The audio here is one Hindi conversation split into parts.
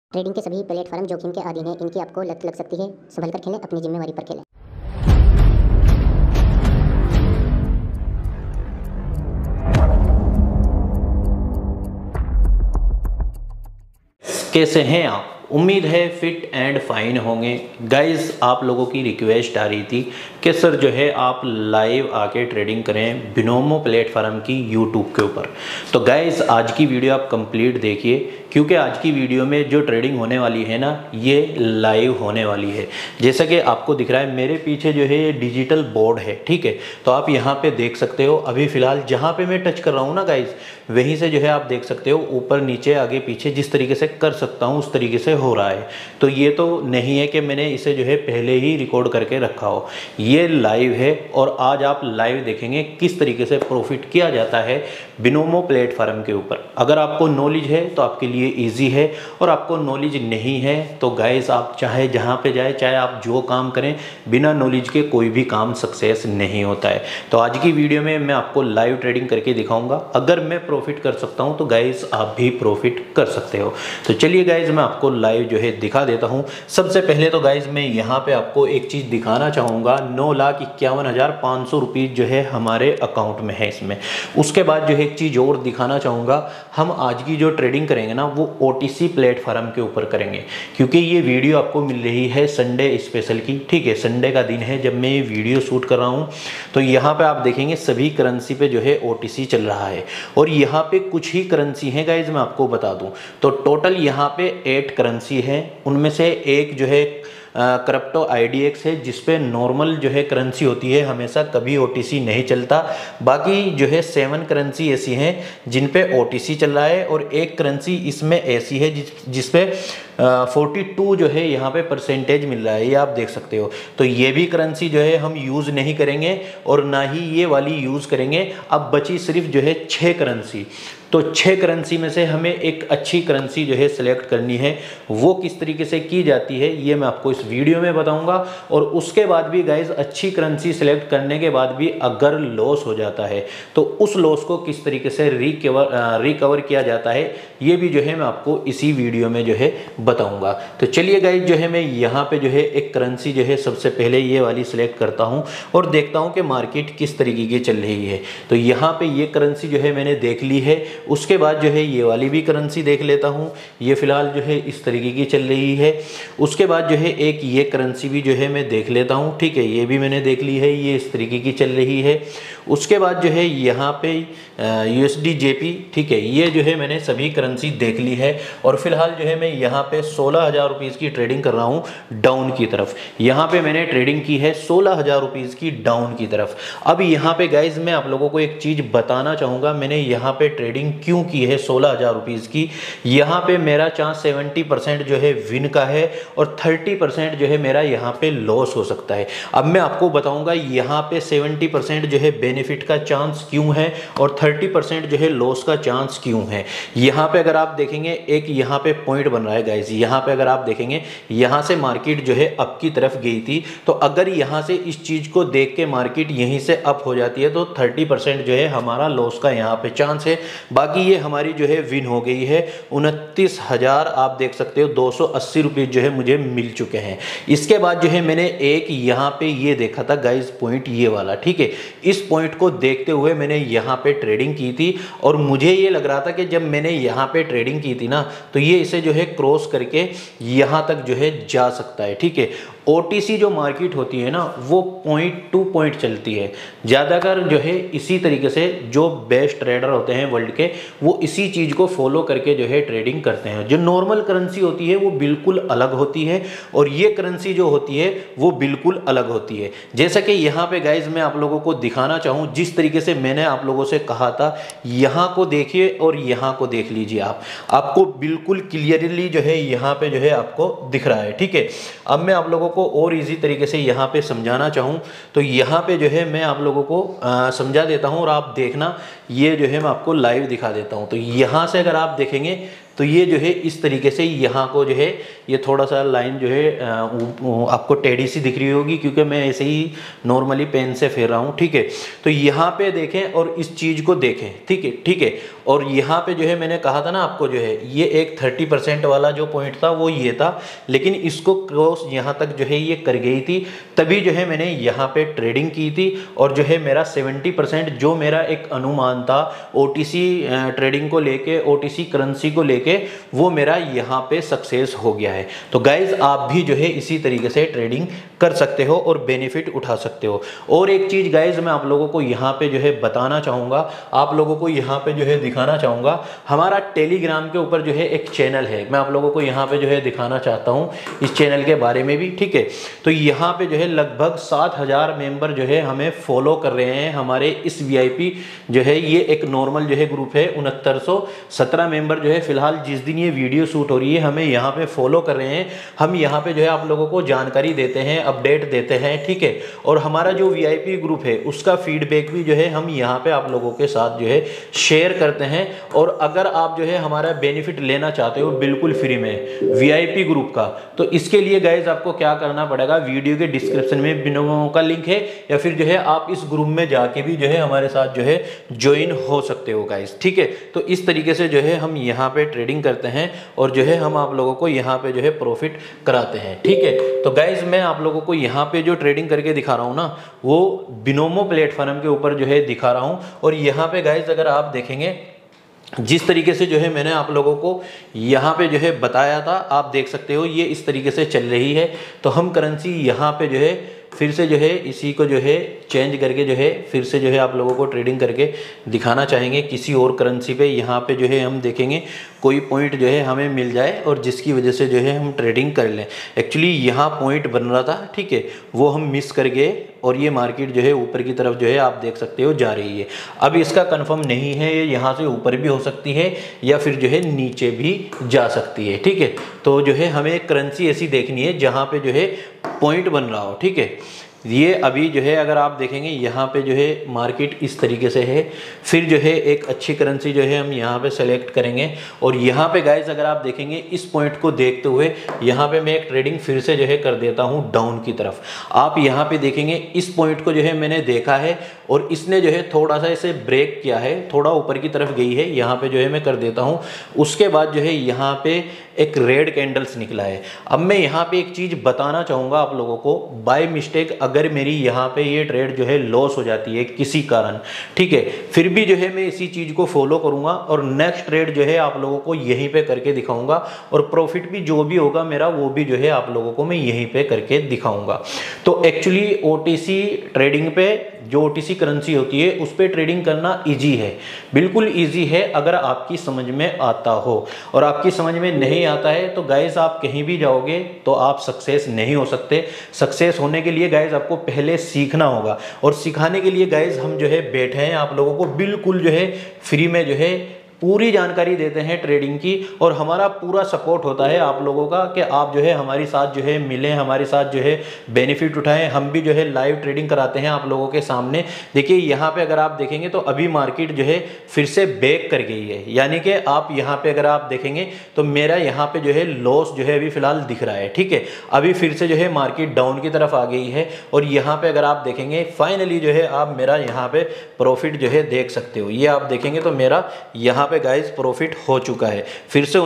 ट्रेडिंग के सभी प्लेटफॉर्म जोखिम के अधीन हैं। इनकी आपको लत लग सकती है। संभल कर खेलें, अपनी जिम्मेवारी पर खेलें। कैसे हैं आप? उम्मीद है फिट एंड फाइन होंगे। गाइस, आप लोगों की रिक्वेस्ट आ रही थी कि सर जो है आप लाइव आके ट्रेडिंग करें बिनोमो प्लेटफॉर्म की यूट्यूब के ऊपर। तो गाइस, आज की वीडियो आप कंप्लीट देखिए, क्योंकि आज की वीडियो में जो ट्रेडिंग होने वाली है ना, ये लाइव होने वाली है। जैसा कि आपको दिख रहा है मेरे पीछे जो है ये डिजिटल बोर्ड है, ठीक है। तो आप यहाँ पे देख सकते हो, अभी फ़िलहाल जहाँ पे मैं टच कर रहा हूँ ना गाइस, वहीं से जो है आप देख सकते हो ऊपर नीचे आगे पीछे जिस तरीके से कर सकता हूँ उस तरीके से हो रहा है। तो ये तो नहीं है कि मैंने इसे जो है पहले ही रिकॉर्ड करके रखा हो, ये लाइव है। और आज आप लाइव देखेंगे किस तरीके से प्रॉफिट किया जाता है बिनोमो प्लेटफॉर्म के ऊपर। अगर आपको नॉलेज है तो आपके लिए ईजी है, और आपको नॉलेज नहीं है तो गाइस आप चाहे जहाँ पे जाए, चाहे आप जो काम करें, बिना नॉलेज के कोई भी काम सक्सेस नहीं होता है। तो आज की वीडियो में मैं आपको लाइव ट्रेडिंग करके दिखाऊंगा। अगर मैं प्रॉफिट कर सकता हूं तो गाइस आप भी प्रॉफिट कर सकते हो। तो चलिए गाइस, मैं आपको लाइव जो है दिखा देता हूं। सबसे पहले तो गाइस मैं यहां पे आपको एक चीज़ दिखाना चाहूँगा। 9,51,500 रुपीज़ जो है हमारे अकाउंट में है इसमें। उसके बाद जो है एक चीज़ और दिखाना चाहूँगा, हम आज की जो ट्रेडिंग करेंगे ना वो OTC प्लेटफॉर्म के ऊपर करेंगे, क्योंकि ये वीडियो आपको मिल रही है संडे स्पेशल की, ठीक है। संडे का दिन है जब मैं ये वीडियो शूट कर रहा हूँ। तो यहाँ पे आप देखेंगे सभी करेंसी पे जो है OTC चल रहा है, और यहाँ पे कुछ ही करेंसी हैं गाइज, मैं आपको बता दूं। तो टोटल यहाँ पे 8 करेंसी है, उनमें से एक जो है क्रिप्टो IDX है, जिसपे नॉर्मल जो है करेंसी होती है, हमेशा कभी OTC नहीं चलता। बाकी जो है 7 करेंसी ऐसी हैं जिन पे OTC चल रहा है, और एक करेंसी इसमें ऐसी है जिसपे 42 जो है यहाँ पे परसेंटेज मिल रहा है, ये आप देख सकते हो। तो ये भी करेंसी जो है हम यूज़ नहीं करेंगे, और ना ही ये वाली यूज़ करेंगे। अब बची सिर्फ जो है 6 करेंसी। तो 6 करेंसी में से हमें एक अच्छी करेंसी जो है सिलेक्ट करनी है। वो किस तरीके से की जाती है ये मैं आपको इस वीडियो में बताऊंगा। और उसके बाद भी गाइज, अच्छी करेंसी सिलेक्ट करने के बाद भी अगर लॉस हो जाता है तो उस लॉस को किस तरीके से रिकवर किया जाता है, ये भी जो है मैं आपको इसी वीडियो में जो है बताऊंगा। तो चलिए गाइज, जो है मैं यहाँ पे जो है एक करेंसी जो है सबसे पहले ये वाली सिलेक्ट करता हूँ और देखता हूँ कि मार्केट किस तरीके की चल रही है। तो यहाँ पे ये करेंसी जो है मैंने देख ली है। उसके बाद जो है ये वाली भी करेंसी देख लेता हूँ, ये फिलहाल जो है इस तरीके की चल रही है। उसके बाद जो है एक ये करेंसी भी जो है मैं देख लेता हूँ, ठीक है, ये भी मैंने देख ली है, ये इस तरीके की चल रही है। उसके बाद जो है यहाँ पे USD JP, ठीक है, ये जो है मैंने सभी करेंसी देख ली है। और फिलहाल जो है मैं यहाँ पे 16,000 रुपीज़ की ट्रेडिंग कर रहा हूँ डाउन की तरफ। यहाँ पे मैंने ट्रेडिंग की है 16,000 रुपीज़ की डाउन की तरफ। अब यहाँ पे गाइज मैं आप लोगों को एक चीज़ बताना चाहूँगा, मैंने यहाँ पे ट्रेडिंग क्यों की है 16,000 रुपीज़ की। यहाँ पे मेरा चांस 70% जो है विन का है, और 30% जो है मेरा यहाँ पे लॉस हो सकता है। अब मैं आपको बताऊँगा यहाँ पे 70% जो है बेनिफिट का चांस क्यों है, और 30% जो है लॉस का चांस क्यों है। यहाँ पे अगर आप देखेंगे एक यहाँ पे पॉइंट बन रहा है गाइज, यहाँ पे अगर आप देखेंगे यहाँ से मार्केट जो है अप की तरफ गई थी। तो अगर यहाँ से इस चीज़ को देख के मार्केट यहीं से अप हो जाती है तो 30% जो है हमारा लॉस का यहाँ पे चांस है। बाकी ये हमारी जो है विन हो गई है। 29,000 आप देख सकते हो 280 रुपीज़ जो है मुझे मिल चुके हैं। इसके बाद जो है मैंने एक यहाँ पे ये देखा था गाइज पॉइंट, ये वाला, ठीक है। इस पॉइंट को देखते हुए मैंने यहाँ पे ट्रेडिंग की थी, और मुझे ये लग रहा था कि जब मैंने यहाँ पे ट्रेडिंग की थी ना, तो ये इसे जो है क्रॉस करके यहाँ तक जो है जा सकता है, ठीक है। OTC जो मार्केट होती है ना, वो पॉइंट टू पॉइंट चलती है ज़्यादातर जो है। इसी तरीके से जो बेस्ट ट्रेडर होते हैं वर्ल्ड के, वो इसी चीज़ को फॉलो करके जो है ट्रेडिंग करते हैं। जो नॉर्मल करेंसी होती है वो बिल्कुल अलग होती है, और ये करेंसी जो होती है वो बिल्कुल अलग होती है। जैसा कि यहाँ पे गाइज मैं आप लोगों को दिखाना चाहूँ, जिस तरीके से मैंने आप लोगों से कहा था, यहाँ को देखिए और यहाँ को देख लीजिए। आपको बिल्कुल क्लियरली जो है यहाँ पे जो है आपको दिख रहा है, ठीक है। अब मैं आप लोगों को और इजी तरीके से यहाँ पे समझाना चाहूँ तो यहाँ पे जो है मैं आप लोगों को समझा देता हूँ, और आप देखना, ये जो है मैं आपको लाइव दिखा देता हूँ। तो यहाँ से अगर आप देखेंगे तो ये जो है इस तरीके से यहाँ को जो है ये थोड़ा सा लाइन जो है आपको टेढ़ी सी दिख रही होगी, क्योंकि मैं ऐसे ही नॉर्मली पेन से फेर रहा हूँ, ठीक है। तो यहाँ पे देखें और इस चीज़ को देखें, ठीक है, ठीक है। और यहाँ पे जो है मैंने कहा था ना आपको जो है ये एक 30% वाला जो पॉइंट था वो ये था, लेकिन इसको क्रॉस यहाँ तक जो है ये कर गई थी, तभी जो है मैंने यहाँ पे ट्रेडिंग की थी और जो है मेरा 70% जो मेरा एक अनुमान था OTC ट्रेडिंग को लेके, OTC करेंसी को लेके, वो मेरा यहाँ पे सक्सेस हो गया है। तो गाइज आप भी जो है इसी तरीके से ट्रेडिंग कर सकते हो और बेनिफिट उठा सकते हो। और एक चीज़ गाइज मैं आप लोगों को यहाँ पे जो है बताना चाहूँगा, आप लोगों को यहाँ पे जो है दिखाना चाहूँगा, हमारा टेलीग्राम के ऊपर जो है एक चैनल है, मैं आप लोगों को यहाँ पे जो है दिखाना चाहता हूँ इस चैनल के बारे में भी, ठीक है। तो यहाँ पे जो है लगभग 7000 मेंबर जो है हमें फॉलो कर रहे हैं। हमारे इस VIP जो है ये एक नॉर्मल जो है ग्रुप है, 6917 मेंबर जो है फिलहाल जिस दिन ये वीडियो शूट हो रही है हमें यहाँ पे फॉलो कर रहे हैं। हम यहाँ पे जो है आप लोगों को जानकारी देते हैं, अपडेट देते हैं, ठीक है। और हमारा जो VIP ग्रुप है उसका फीडबैक भी जो है हम यहाँ पे आप लोगों के साथ जो है शेयर करते हैं। और अगर आप जो है हमारा बेनिफिट लेना चाहते हो बिल्कुल फ्री में VIP ग्रुप का, तो इसके लिए गाइज आपको क्या करना पड़ेगा, वीडियो के डिस्क्रिप्शन में बिनोमो का लिंक है, या फिर जो है आप इस ग्रुप में जाके भी जो है हमारे साथ जो है ज्वाइन हो सकते हो गाइज, ठीक है। तो इस तरीके से जो है हम यहाँ पे ट्रेडिंग करते हैं और जो है हम आप लोगों को यहाँ पे जो है प्रॉफिट कराते हैं, ठीक है। तो गाइज मैं आप लोगों को यहाँ पे जो ट्रेडिंग करके दिखा रहा हूँ ना, वो बिनोमो प्लेटफॉर्म के ऊपर जो है दिखा रहा हूँ। और यहाँ पे गाइज अगर आप देखेंगे जिस तरीके से जो है मैंने आप लोगों को यहाँ पे जो है बताया था, आप देख सकते हो ये इस तरीके से चल रही है। तो हम करेंसी यहाँ पे जो है फिर से जो है इसी को जो है चेंज करके जो है फिर से जो है आप लोगों को ट्रेडिंग करके दिखाना चाहेंगे किसी और करेंसी पे। यहाँ पे जो है हम देखेंगे कोई पॉइंट जो है हमें मिल जाए और जिसकी वजह से जो है हम ट्रेडिंग कर लें। एक्चुअली यहाँ पॉइंट बन रहा था, ठीक है, वो हम मिस कर गए और ये मार्केट जो है ऊपर की तरफ जो है आप देख सकते हो जा रही है। अब इसका कंफर्म नहीं है, ये यहाँ से ऊपर भी हो सकती है या फिर जो है नीचे भी जा सकती है, ठीक है। तो जो है हमें करेंसी ऐसी देखनी है जहाँ पे जो है पॉइंट बन रहा हो, ठीक है। ये अभी जो है अगर आप देखेंगे यहाँ पे जो है मार्केट इस तरीके से है, फिर जो है एक अच्छी करेंसी जो है हम यहाँ पे सेलेक्ट करेंगे। और यहाँ पे गाइस अगर आप देखेंगे इस पॉइंट को देखते हुए यहाँ पे मैं एक ट्रेडिंग फिर से जो है कर देता हूँ डाउन की तरफ। आप यहाँ पे देखेंगे इस पॉइंट को जो है मैंने देखा है और इसने जो है थोड़ा सा इसे ब्रेक किया है, थोड़ा ऊपर की तरफ गई है, यहाँ पे जो है मैं कर देता हूँ। उसके बाद जो है यहाँ पे एक रेड कैंडल्स निकला है। अब मैं यहाँ पे एक चीज़ बताना चाहूँगा आप लोगों को, बाय मिस्टेक अगर मेरी यहाँ पे ये ट्रेड जो है लॉस हो जाती है किसी कारण, ठीक है, फिर भी जो है मैं इसी चीज़ को फॉलो करूँगा और नेक्स्ट ट्रेड जो है आप लोगों को यहीं पे करके दिखाऊंगा और प्रॉफिट भी जो भी होगा मेरा वो भी जो है आप लोगों को मैं यहीं पे करके दिखाऊंगा। तो एक्चुअली OTC ट्रेडिंग पे जो OTC करेंसी होती है उस पर ट्रेडिंग करना इजी है, बिल्कुल इजी है अगर आपकी समझ में आता हो। और आपकी समझ में नहीं आता है तो गाइस आप कहीं भी जाओगे तो आप सक्सेस नहीं हो सकते। सक्सेस होने के लिए गाइस आपको पहले सीखना होगा और सिखाने के लिए गाइस हम जो है बैठे हैं, आप लोगों को बिल्कुल जो है फ्री में जो है पूरी जानकारी देते हैं ट्रेडिंग की। और हमारा पूरा सपोर्ट होता है आप लोगों का कि आप जो है हमारे साथ जो है मिलें, हमारे साथ जो है बेनिफिट उठाएं। हम भी जो है लाइव ट्रेडिंग कराते हैं आप लोगों के सामने। देखिए यहाँ पे अगर आप देखेंगे तो अभी मार्केट जो है फिर से बैक कर गई है, यानी कि आप यहाँ पे अगर आप देखेंगे तो मेरा यहाँ पे जो है लॉस जो है अभी फिलहाल दिख रहा है, ठीक है। अभी फिर से जो है मार्केट डाउन की तरफ आ गई है और यहाँ पे अगर आप देखेंगे फाइनली जो है आप मेरा यहाँ पे प्रॉफिट जो है देख सकते हो। ये आप देखेंगे तो मेरा यहाँ पे गाइस प्रॉफिट हो चुका है, फिर से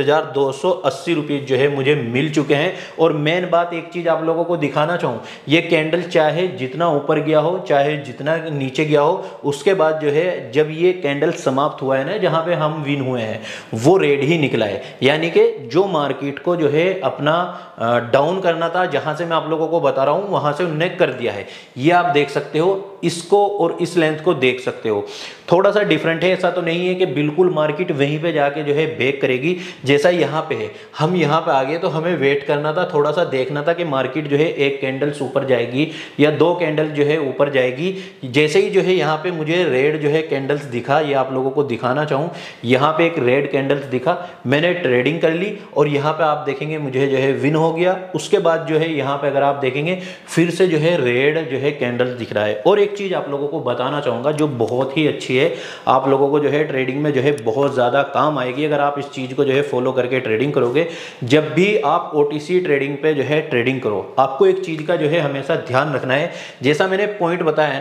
29,280 रुपीज जो है मुझे मिल चुके हैं। और मेन बात एक चीज आप लोगों को दिखाना चाहूँ, ये कैंडल चाहे जितना ऊपर गया हो चाहे जितना नीचे गया हो, उसके बाद जो है जब ये कैंडल समाप्त हुआ है ना, जहाँ पे हम विन हुए हैं वो रेड ही निकला है। यानी कि जो मार्केट को जो है अपना डाउन करना था, जहाँ से मैं आप लोगों को बता रहा हूँ वहाँ से उन्होंने कर दिया है। ये आप देख सकते हो, इसको और इस लेंथ को देख सकते हो, थोड़ा सा डिफरेंट है। ऐसा तो नहीं है कि बिल्कुल मार्केट वहीं पे जाके जो है बैक करेगी जैसा यहाँ पे है। हम यहाँ पे आ गए तो हमें वेट करना था, थोड़ा सा देखना था कि मार्केट जो है एक कैंडल ऊपर जाएगी या दो कैंडल जो है ऊपर जाएगी। जैसे ही जो है यहाँ पे मुझे रेड जो है कैंडल्स दिखा, ये आप लोगों को दिखाना चाहूँ, यहाँ पे एक रेड कैंडल्स दिखा, मैंने ट्रेडिंग कर ली और यहाँ पे आप देखेंगे मुझे जो है विन हो गया। उसके बाद जो है यहाँ पे अगर आप देखेंगे फिर से जो है रेड जो है कैंडल्स दिख रहा है। और एक चीज आप लोगों को बताना चाहूंगा जो बहुत ही अच्छी है, आप लोगों को जो है ट्रेडिंग में जो है बहुत ज़्यादा काम आएगी अगर आप इस चीज़ को जो है फॉलो करके ट्रेडिंग करोगे। जब भी आप OTC ट्रेडिंग पे जो है ट्रेडिंग करो, आपको एक चीज़ का जो है हमेशा ध्यान रखना है। जैसा मैंने पॉइंट बताया है ना,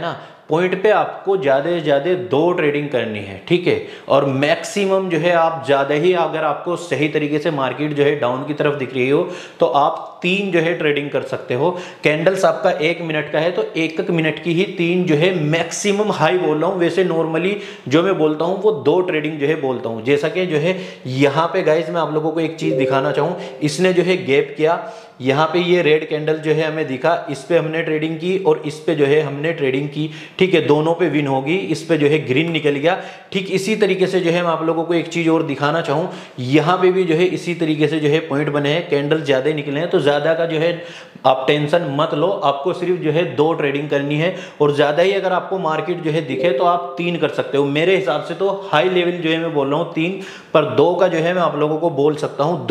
पॉइंट पे आपको ज़्यादा से ज़्यादा 2 ट्रेडिंग करनी है, ठीक है। और मैक्सिमम जो है आप ज़्यादा ही, अगर आपको सही तरीके से मार्केट जो है डाउन की तरफ दिख रही हो तो आप 3 जो है ट्रेडिंग कर सकते हो। कैंडल्स आपका 1 मिनट का है तो 1 मिनट की ही 3 जो है मैक्सिमम हाई बोल रहा हूँ। वैसे नॉर्मली जो मैं बोलता हूँ वो 2 ट्रेडिंग जो है बोलता हूँ। जैसा कि जो है यहाँ पे गाइस मैं आप लोगों को एक चीज़ दिखाना चाहूँ, इसने जो है गैप किया, यहाँ पे ये रेड कैंडल जो है हमें दिखा, इस पे हमने ट्रेडिंग की और इस पे जो है हमने ट्रेडिंग की, ठीक है। दोनों पे विन होगी, इस पे जो है ग्रीन निकल गया। ठीक इसी तरीके से जो है मैं आप लोगों को एक चीज और दिखाना चाहूँ, यहाँ पे भी जो है इसी तरीके से जो है पॉइंट बने हैं, कैंडल ज्यादा निकले हैं। तो ज्यादा का जो है आप टेंशन मत लो, आपको सिर्फ जो है 2 ट्रेडिंग करनी है। और ज्यादा ही अगर आपको मार्केट जो है दिखे तो आप 3 कर सकते हो। मेरे हिसाब से तो हाई लेवल जो है मैं बोल रहा हूँ 3, पर 2 का जो है मैं आप लोगों को बोल सकता हूँ।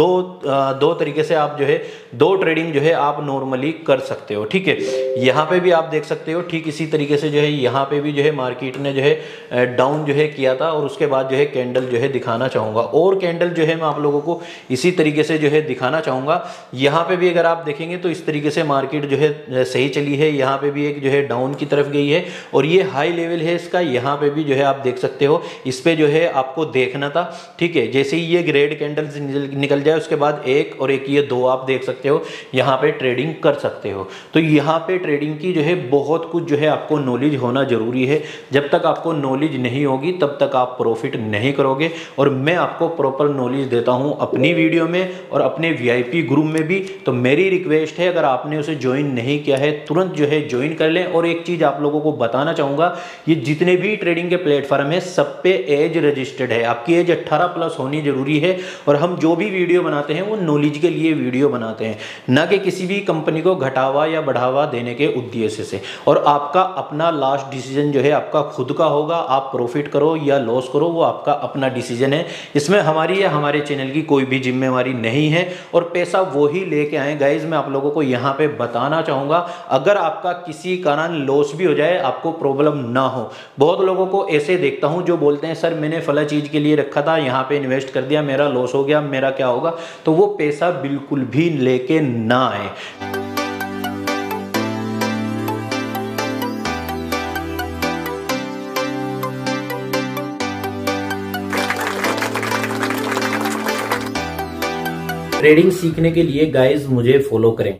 दो तरीके से आप जो है 2 ट्रेडिंग जो है आप नॉर्मली कर सकते हो, ठीक है। यहाँ पे भी आप देख सकते हो ठीक इसी तरीके से जो है यहाँ पे भी जो है मार्केट ने जो है डाउन जो है किया था और उसके बाद जो है कैंडल जो है दिखाना चाहूँगा। और कैंडल जो है मैं आप लोगों को इसी तरीके से जो है दिखाना चाहूँगा। यहाँ पे भी अगर आप देखेंगे तो इस तरीके से मार्केट जो है सही चली है। यहाँ पे भी एक जो है डाउन की तरफ गई है और ये हाई लेवल है इसका, यहाँ पे भी जो है आप देख सकते हो। इस पे जो है आपको देखना था, ठीक है। जैसे ही ये रेड कैंडल निकल जाए उसके बाद एक और एक ये 2 आप देख सकते हो, यहाँ पे ट्रेडिंग कर सकते हो। तो यहाँ पे ट्रेडिंग की जो है बहुत कुछ जो है आपको नॉलेज होना जरूरी है। जब तक आपको नॉलेज नहीं होगी तब तक आप प्रॉफिट नहीं करोगे। और मैं आपको प्रॉपर नॉलेज देता हूँ अपनी वीडियो में और अपने VIP ग्रुप में भी। तो मेरी रिक्वेस्ट है, अगर आपने उसे ज्वाइन नहीं किया है तुरंत जो है ज्वाइन कर लें। और एक चीज आप लोगों को बताना चाहूँगा, ये जितने भी ट्रेडिंग के प्लेटफॉर्म है सब पे एज रजिस्टर्ड है, आपकी एज 18+ होनी जरूरी है। और हम जो भी वीडियो बनाते हैं वो नॉलेज के लिए वीडियो बनाते हैं, ना कि किसी भी कंपनी को घटावा या बढ़ावा देने के उद्देश्य से। और आपका अपना लास्ट डिसीजन जो है आपका खुद का होगा, आप प्रॉफिट करो या लॉस करो वो आपका अपना डिसीजन है। इसमें हमारी या हमारे चैनल की कोई भी जिम्मेवारी नहीं है और पैसा वो ही लेके आए। गाइज मैं आप लोगों को यहाँ पे बताना चाहूँगा, अगर आपका किसी कारण लॉस भी हो जाए आपको प्रॉब्लम ना हो। बहुत लोगों को ऐसे देखता हूँ जो बोलते हैं सर मैंने फला चीज़ के लिए रखा था, यहाँ पे इन्वेस्ट कर दिया, मेरा लॉस हो गया, मेरा क्या होगा। तो वो पैसा बिल्कुल भी लेके ना आए। ट्रेडिंग सीखने के लिए गाइज मुझे फॉलो करें।